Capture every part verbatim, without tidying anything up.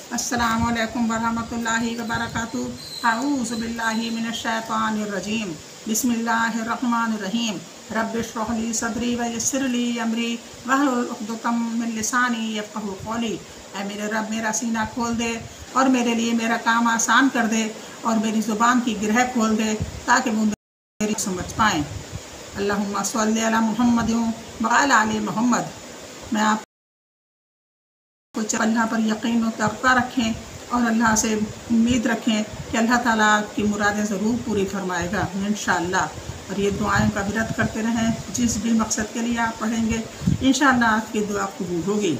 अस्सलामु अलैकुम वरहमतुल्लाहि वबरकातुहू। अऊज़ु बिल्लाहि मिनश्शैतानिर रजीम। बिस्मिल्लाहिर रहमानिर रहीम। रब्बि इश्रह ली सदरी व यस्सिर ली अमरी वहलुल उक़दतम मिन लिसानी यफ़क़हू क़ौली। ऐ मेरे रब, मेरा सीना खोल दे और मेरे लिए मेरा काम आसान कर दे और मेरी ज़ुबान की गिरह खोल दे ताकि वो मेरी समझ पाएँ। अल्लाहुम्मा सल्लि अला मुहम्मद व अला आलि मुहम्मद। मैं आप अल्लाह पर यकीन और तक़वा रखें और अल्लाह से उम्मीद रखें कि अल्लाह ताला आपकी मुरादें ज़रूर पूरी फरमाएगा इंशाअल्लाह। और ये दुआएं का विरत करते रहें, जिस भी मकसद के लिए आप पढ़ेंगे इंशाअल्लाह आपकी दुआ कबूल होगी।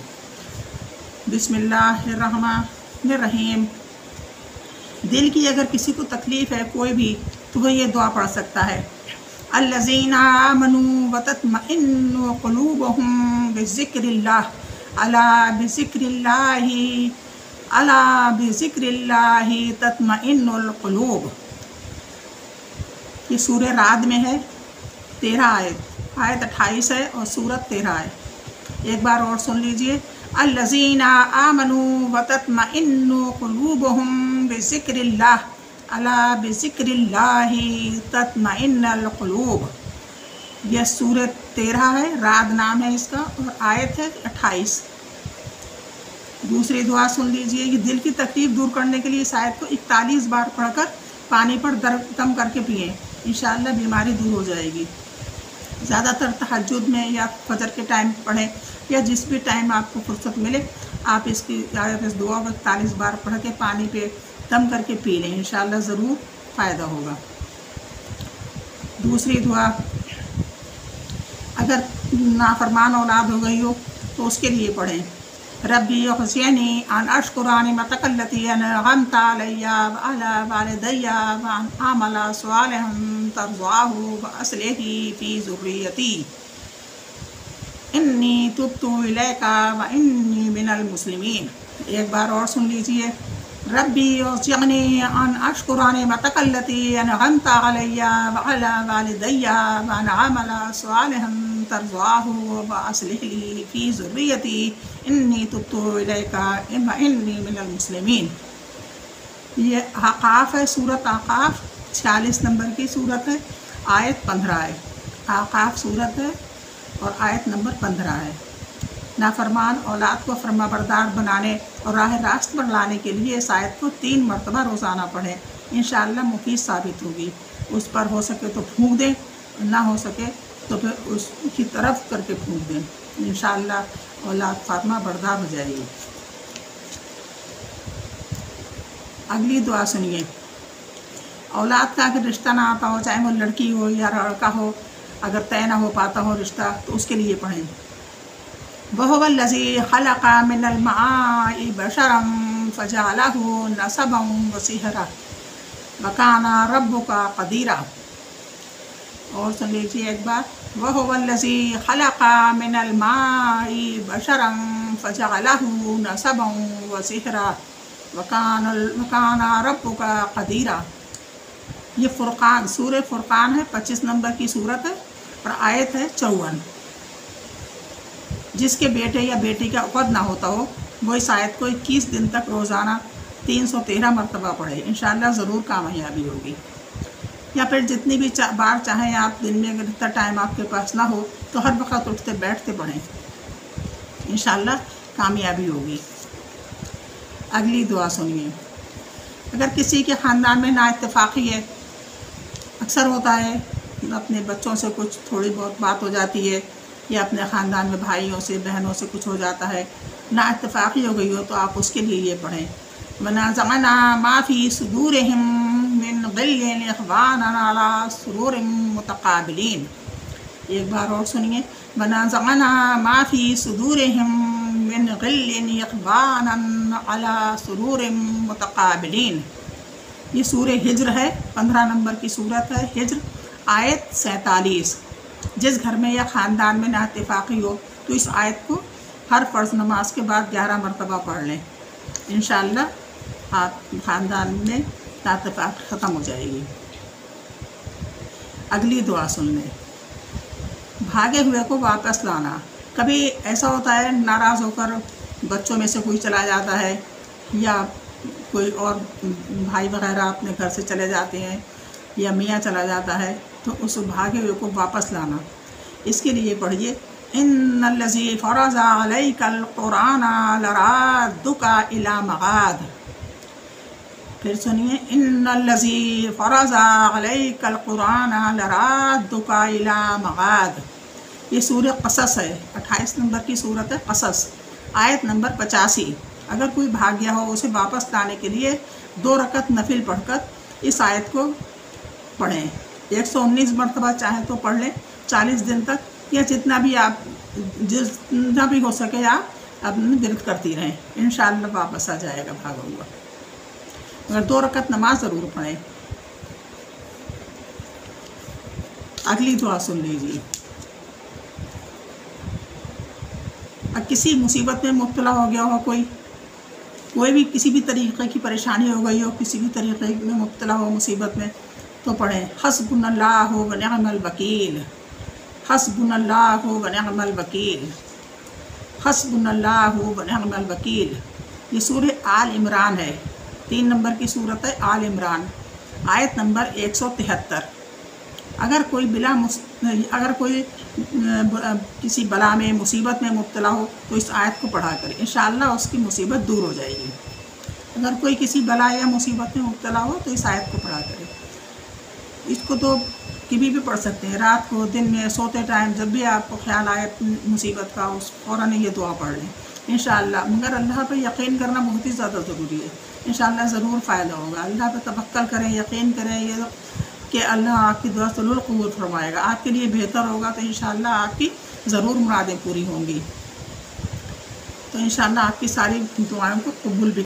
बिस्मिल्लाहिर्रहमानिर्रहीम। दिल की अगर किसी को तकलीफ़ है कोई भी, तो वह ये दुआ पढ़ सकता है। अल्लज़ीना आमनू व तत्मइन्नु क़ुलूबुहुम बिज़िक्रिल्लाह अला बिज़िक्रिल्लाहि अला बिज़िक्रिल्लाहि तत्मइन्नुल क़ुलूब। ये सूरह राद में है, तेरह आयत आयत अट्ठाईस है और सूरत तेरह है। एक बार और सुन लीजिए। अल्लज़ीना आमनू व तत्मइन्नु क़ुलूबुहुम बिज़िक्रिल्लाह अला बिज़िक्रिल्लाहि तत्मइन्नुल क़ुलूब। यह सूरत तेरह है, राद नाम है इसका, और आयत है अट्ठाईस। दूसरी दुआ सुन लीजिए कि दिल की तकलीफ़ दूर करने के लिए इस आयत को इकतालीस बार पढ़कर पानी पर दम करके पिएं, इंशाअल्लाह बीमारी दूर हो जाएगी। ज़्यादातर तहज्जुद में या फजर के टाइम पढ़ें या जिस भी टाइम आपको फुर्सत मिले आप इसकी इस दुआ को इकतालीस बार पढ़ के पानी पे दम करके पी लें, इंशाअल्लाह ज़रूर फ़ायदा होगा। दूसरी दुआ, अगर नाफरमान औलाद हो गई हो तो उसके लिए पढ़ें। रब्बी औज़िअनी अन अश्कुरा निअमतकल्लती अनअमता अलैया व अला वालिदैया व अन अअमला सालिहन तर्ज़ाहु व अस्लिही फ़ी ज़ुर्रियती इन्नी तुब्तु इलैका व इन्नी मिनल मुस्लिमीन। एक बार और सुन लीजिए। रब्बी औज़िअनी अन अश्कुरा निअमतकल्लती अनअमता अलैया व अला वालिदैया व अन अअमला सालिहन तर्ज़ाहु व अस्लिह ली फ़ी ज़ुर्रियती इन्नी तुब्तु इलैका व इन्नी मिनल मुस्लिमीन। ये आक़ाफ़ है, सूरत आक़ाफ़ छियालीस नंबर की सूरत है, आयत पंद्रह है। आक़ाफ़ सूरत है और आयत नंबर पंद्रह है। नाफरमान औलाद को फरमाबरदार बनाने और राह रास्त पर लाने के लिए इस आयत को तीन मरतबा रोज़ाना पढ़ें, इंशाअल्लाह मुफीद साबित होगी। उस पर हो सके तो फूंक दें, ना हो सके तो फिर उसकी तरफ करके फूंक दें, इंशाअल्लाह औलाद फातिमा बरदार हो जाएगी। अगली दुआ सुनिए। औलाद का अगर रिश्ता ना आता हो, चाहे वो लड़की हो या लड़का हो, अगर तय ना हो पाता हो रिश्ता, तो उसके लिए पढ़ें। वहुवल्लज़ी खलक़ा मिनल माई बशरम फजअलहु नसबन व सिहरा व काना रब्बुका क़दीरा। और सुन लीजिए एक बार। वहुवल्लज़ी खलक़ा मिनल माई बशरम फजअलहु नसबन व सिहरा व काना रब्बुका क़दीरा। ये फ़ुरक़ान, सूरह फ़ुरक़ान है, पच्चीस नंबर की सूरत है और आयत है चौवन। जिसके बेटे या बेटी का उक़द ना होता हो वो इस आयत को इक्कीस दिन तक रोज़ाना तीन सौ तेरह मरतबा पढ़े, इंशाअल्लाह ज़रूर कामयाबी होगी। या फिर जितनी भी चा, बार चाहें आप दिन में, अगर इतना टाइम आपके पास ना हो तो हर वक्त उठते बैठते पढ़ें, इंशाअल्लाह कामयाबी होगी। अगली दुआ सुनिए। अगर किसी के ख़ानदान में नाइत्तेफ़ाक़ी है, अक्सर होता है अपने बच्चों से कुछ थोड़ी बहुत बात हो जाती है या अपने ख़ानदान में भाइयों से बहनों से कुछ हो जाता है, नाइत्तेफ़ाक़ी हो गई हो, तो आप उसके लिए ये पढ़ें। वनज़अना मा फ़ी सुदूरिहिम मिन ग़िल्लिन इख़वानन अला सुरूरिन मुतक़ाबिलीन। एक बार और सुनिए। वनज़अना मा फ़ी सुदूरिहिम मिन ग़िल्लिन इख़वानन अला सुरूरिन मुतक़ाबिलीन। ये सूरह हिज्र है, पंद्रह नंबर की सूरत है हिज्र, आयत सैंतालीस। जिस घर में या ख़ानदान में नाइत्तेफ़ाक़ी हो तो इस आयत को हर फ़र्ज़ नमाज के बाद ग्यारह मरतबा पढ़ लें, इंशाअल्लाह आप ख़ानदान में नाइत्तेफ़ाक़ी ख़त्म हो जाएगी। अगली दुआ सुन लें। भागे हुए को वापस लाना। कभी ऐसा होता है नाराज़ होकर बच्चों में से कोई चला जाता है یا کوئی اور بھائی وغیرہ اپنے گھر سے چلے جاتے ہیں یا میاں چلا جاتا ہے تو اس بھاگے ہوئے کو واپس لانا۔ اس کے لیے پڑھیے ان الذی فرض علیک القرآن لرادک الی معاد۔ پھر سنیے ان الذی فرض علیک القرآن لرادک الی معاد۔ یہ سورہ قصص ہے، اٹھائیس نمبر کی سورت ہے قصص، آیت نمبر پچاسی۔ اگر کوئی بھاگ گیا ہو اسے واپس لانے کے لیے دو رکعت نفل پڑھ کر اس آیت کو پڑھیں۔ ایک سو انیس مرتبہ چاہیں تو پڑھ لیں چالیس دن تک، یا جتنا بھی آپ جتنا بھی ہو سکے آپ اپنے ورد کرتی رہیں، انشاءاللہ واپس آ جائے گا بھاگا ہوا۔ مگر دو رکعت نماز ضرور پڑھیں۔ اگلی دعا سن لیجیے۔ اب کسی مصیبت میں مبتلا ہو گیا ہو، کوئی کوئی بھی کسی بھی طریقے کی پریشانی ہو گئی ہو، کسی بھی طریقے میں مبتلا ہو مصیبت میں، تو پڑھیں حسبنا اللہ و نعم الوکیل، حسبنا اللہ و نعم الوکیل، حسبنا اللہ و نعم الوکیل۔ یہ سورہ آل عمران ہے، تین نمبر کی سورت ہے آل عمران، آیت نمبر ایک سو تہتر۔ اگر کوئی بلا اگر کوئی کسی بلا میں مصیبت میں مبتلا ہو تو اس آیت کو پڑھا کرے، انشاءاللہ اس کی مصیبت دور ہو جائے گی۔ اگر کوئی کسی بلا یا مصیبت میں مبتلا ہو تو اس آیت کو پڑھا کرے۔ اس کو تو کبھی بھی پڑھ سکتے ہیں، رات کو، دن میں، سوتے ٹائم، جب بھی آپ کو خیال آئے مصیبت کا اس فوراً یہ دعا پڑھ لیں انشاءاللہ۔ مگر اللہ پہ یقین کرنا بہت ہی زیادہ ضروری ہے، انشاءاللہ ضرور فائدہ ہوگا۔ اللہ پہ توکل کریں، یقین کریں یہ کہ اللہ آپ کی دعا ضرور قبول فرمائے گا، آپ کے لیے بہتر ہوگا، تو انشاءاللہ آپ کی ضرور مرادیں پوری ہوں گی۔ تو انشاءاللہ آپ کی ساری دعائوں کو قبول بھی